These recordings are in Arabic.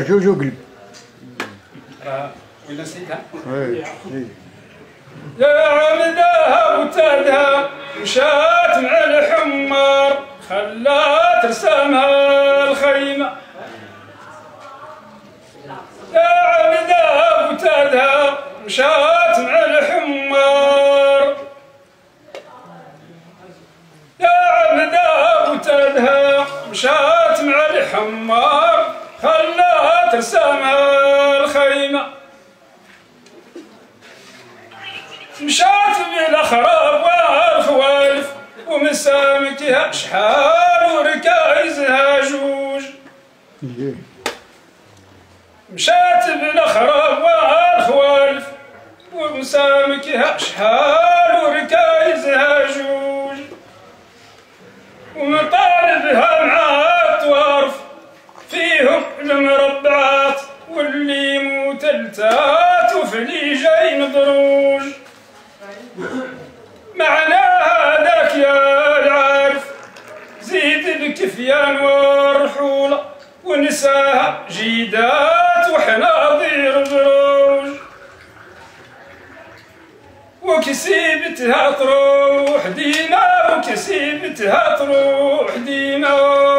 جوج وقلب. ولا نسيتها؟ يا عمدها وتادها مشات مع الحمار خلات رسامها الخيمة. يا عمدها وتادها مشات مع الحمار. يا عمدها وتادها مشات مع الحمار خلات رسامها الخيمة. مشات بالاخراب والخوالف ومسامكها شحال وركايزها جوج. مشات بالاخراب والخوالف ومسامكها شحال وركايزها جوج. ومطالبها مع الطوارف فيهم المربعات واللي مثلثات وفليجين ضروج. معناها ذاك يا العارف زيد الكفيان والرحولة ونساها جيدات وحناضير بروج. وكسيبتها تروح ديما وكسيبتها تروح ديما.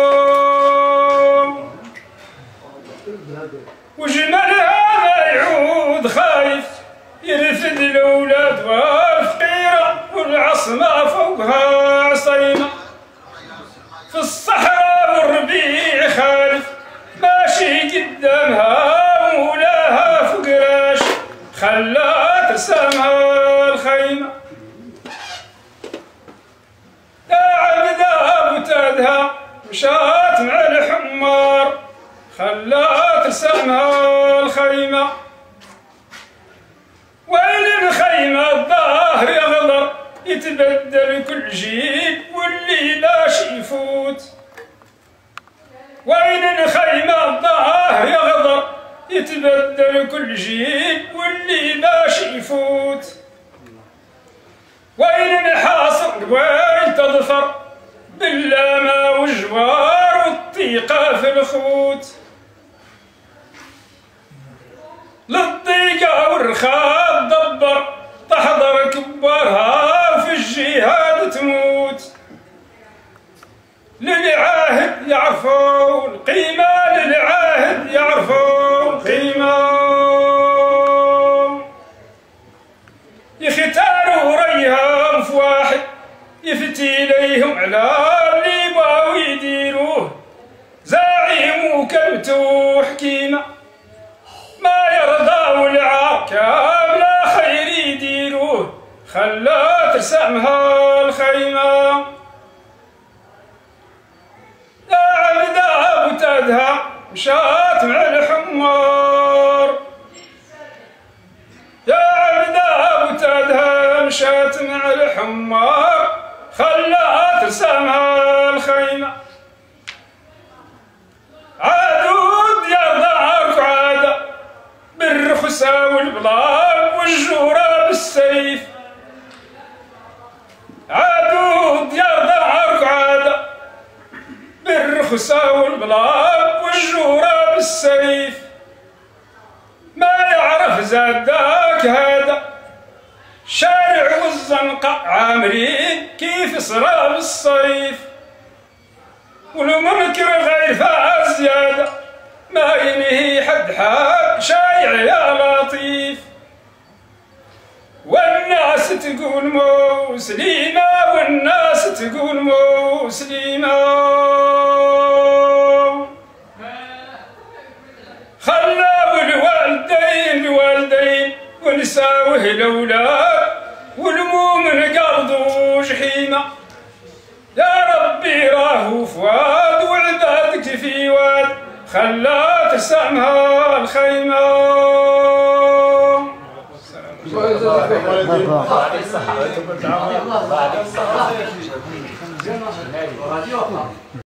وجمالها ما يعود خايف يرفد الأولاد والفقيرة والعصمة فوقها عصيمة. في الصحراء والربيع خالف ماشي قدامها مولاها فقراش خلات رسامها الخيمة. يا عبدها وتادها مشات مع الحمار خلات رسامها الخيمة. وين الخيمة الظاهر يغدر يتبدل كل جيل واللي لاش يفوت. وين الخيمة الظاهر يغدر يتبدل كل جيل واللي لاش يفوت. وين الحاصر وين تظفر باللامة والجوار والطيقة في الخوت. للضيقة والرخاء تدبر تحضر كبارها وفي الجهاد تموت. للعاهد يعرفوا القيمة للعاهد يعرفوا القيمة. يختاروا ريهم في واحد يفتي ليهم على اللي بغاو يديروه. زعيم وكلمته حكيمة ما يرضى والعاكام لا خير يديروه خلات رسامها الخيمة. يا عبدها وتادها مشات مع الحمار. يا عبدها وتادها مشات مع الحمار خلات رسامها الخيمة. عادود يا دارك عادة بالرخصة والبلاب والجورة بالسيف. عادود يا دارك عادة بالرخصة والبلاب والجورة بالسيف. ما يعرف زاداك هذا شارع والزنقة عامرين كيف صرا بالصيف. والمنكر غير فاز زيادة ما ينهي حد حد شايع يا لطيف. والناس تقول مسلمة والناس تقول مسلمة. خلاو الوالدين ونساوه الأولاد والمؤمن قلبه جحيمة. يا ربي راهو فؤاد وعبادك في واد خلات رسامها الخيمة.